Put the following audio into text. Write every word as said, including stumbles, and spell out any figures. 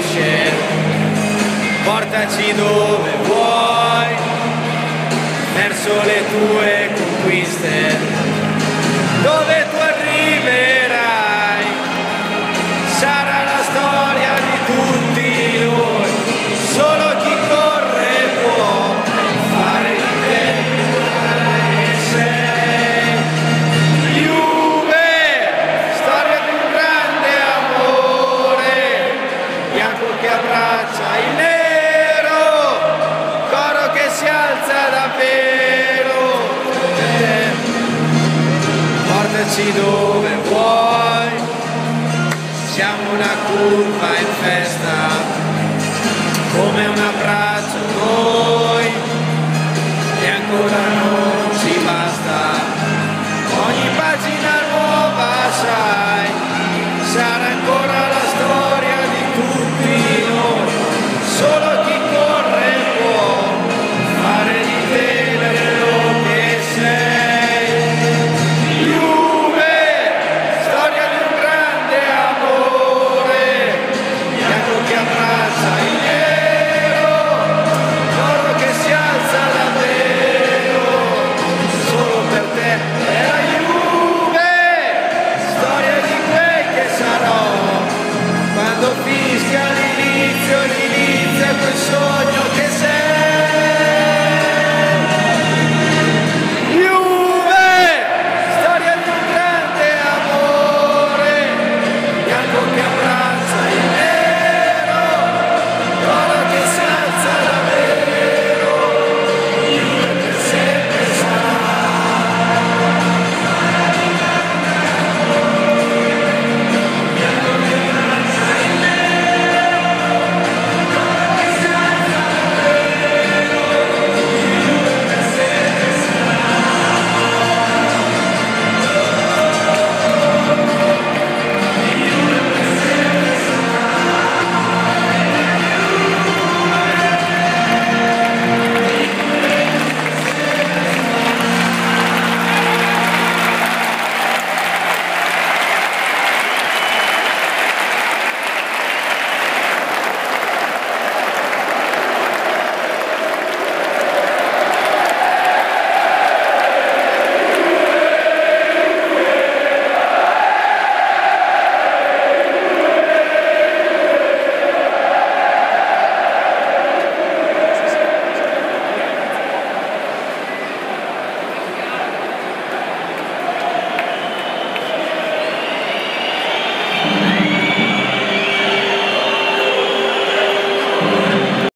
finisce, portaci dove vuoi, verso le tue conquiste, dove tu arriverai, sarà la storia di tutti noi, solo chi corre può fare di te che sei. Juve, storia di un grande amore, bianco che abbraccia il nero, coro che si alza davvero, portaci dove vuoi, siamo una curva in festa, come